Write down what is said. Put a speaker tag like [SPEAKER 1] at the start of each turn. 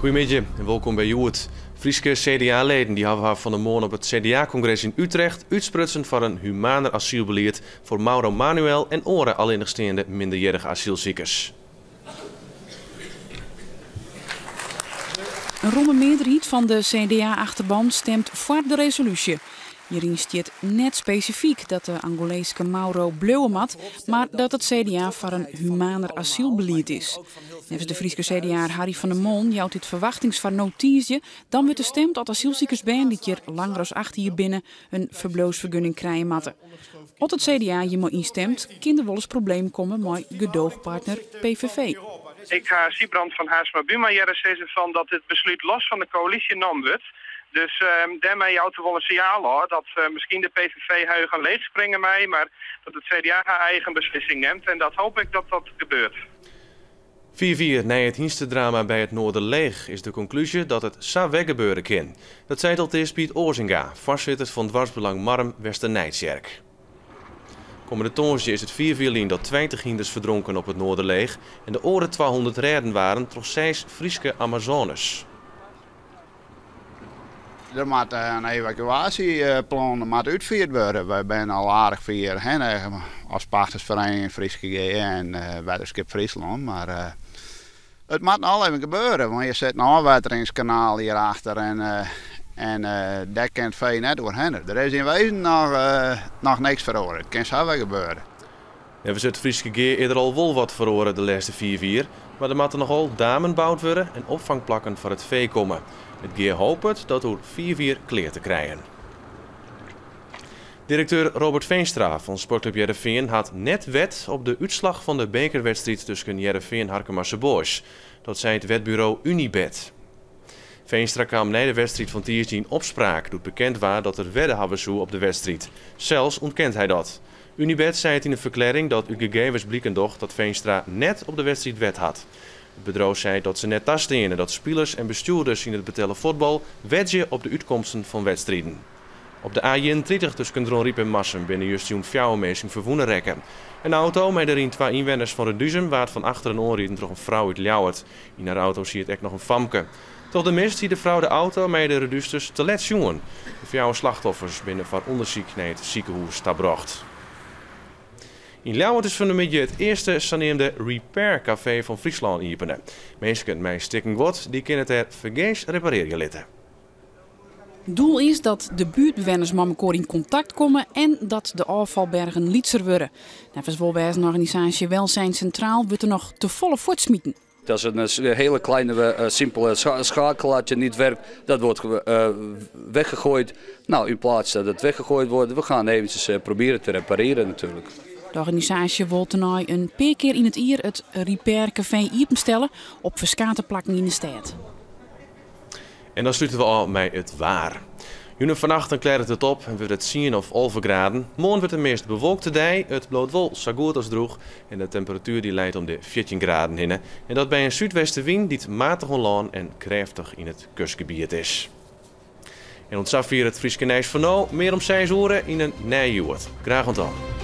[SPEAKER 1] Goedemiddag en welkom bij Joet. Friese CDA-leden die hebben van de morgen op het CDA-congres in Utrecht uitsprutsen voor een humaner asielbeleid voor Mauro Manuel en andere alleenstaande minderjarige asielzoekers.
[SPEAKER 2] Een ronde meerderheid van de CDA-achterban stemt voor de resolutie. Hierin staat net specifiek dat de Angolese Mauro bleuwemat, maar dat het CDA voor een humaner asielbeleid is. Nevens de Friese CDA Harry van der Moon jouwt dit verwachtingsvan notitie, dan wordt er stemd dat asielziekers die hier langer als 8 jaar binnen een verblijfsvergunning krijgen matten. Als het CDA je maar instemt, kan er wel eens probleem komen met gedoogpartner PVV.
[SPEAKER 3] Ik ga Siebrand van Haarsma Buma zeggen van dat dit besluit los van de coalitie genomen wordt. Dus daarmee houdt er wel een signaal dat misschien de PVV gaan leegspringen mij, maar dat het CDA haar eigen beslissing neemt. En dat hoop ik dat dat gebeurt.
[SPEAKER 1] 4-4 na het Hienste-drama bij het Noorderleeg is de conclusie dat het zou weggebeuren kan. Dat zei tot eerst Piet Oorzinga, voorzitter van Dwarsbelang Marm Westernijtsjerk. Komende toonsje is het 4-4 dat 20 hinders verdronken op het Noorderleeg en de oren 200 redden waren door 6 Friese Amazones.
[SPEAKER 4] Er moet een evacuatieplan uitgevoerd worden. Wij zijn al aardig vier als partnersvereniging Friese GG en Wetenschap Friesland. Maar het moet al even gebeuren, want je zet een afwateringskanaal hierachter en daar kan het vee net doorheen. Er is in wezen nog niks verloren. Het kan zo wel gebeuren.
[SPEAKER 1] Ja, we zetten Friese GG eerder al wel wat verloren de laatste 4-4, maar er moeten nogal damen gebouwd worden en opvangplakken voor het vee komen. Het GG hoopt dat door 4-4 kleer te krijgen. Directeur Robert Veenstra van Sportclub Heerenveen had net wet op de uitslag van de bekerwedstrijd tussen Heerenveen en Harkemasse Boys. Dat zei het wetbureau Unibet. Veenstra kwam na de wedstrijd van Tiers in opspraak doet bekend waar dat er wedden hebben zo op de wedstrijd. Zelfs ontkent hij dat. Unibet zei het in een verklaring dat uit gegevens blikken doch dat Veenstra net op de wedstrijd wet had. Het bedrijf zei dat ze net tasten dat spelers en bestuurders in het betellen voetbal wedden op de uitkomsten van wedstrijden. Op de A31 tussen Dronriep en Massum binnen juist zo'n fjouwenmeesting verwoenen rekken. Een auto met erin 2 inwoners van Reduzem waard van achter een onrieden door een vrouw uit Ljouwert. In haar auto zie je het echt nog een famke. Tot de mist ziet de vrouw de auto met de redusters te let jongen. De fjouwen slachtoffers binnen van onderzoek naar het ziekenhuis Stabrocht. In Ljouwert is vanmiddag het eerste saneerde Repair Café van Friesland openen. Mensen met stikken wat die kunnen het er vergeefs repareren laten.
[SPEAKER 2] Het doel is dat de buurtbewoners met elkaar in contact komen en dat de afvalbergen lietser worden. Nevens een organisatie Welzijn Centraal wordt er nog te volle voortsmieten.
[SPEAKER 5] Dat is een hele kleine, simpele schakelaartje niet werkt. Dat wordt weggegooid. Nou, in plaats dat het weggegooid wordt, we gaan eventjes proberen te repareren natuurlijk.
[SPEAKER 2] De organisatie wil tonight een paar keer in het jaar het Repair Café openstellen op verschillende plekken in de stad.
[SPEAKER 1] En dan sluiten we al met het waar. Vannacht dan klaart het op en wordt het 10 of 11 graden. Morgen wordt het meest bewolkte dag. Het bloot wel zo goed als droeg. En de temperatuur die leidt om de 14 graden heen. En dat bij een zuidwestenwind die matig onlaan en krachtig in het kustgebied is. En ontzag hier het Frieske Nijs van nou. Meer om 6 uur in een nijjuwet. Graag ontdaan.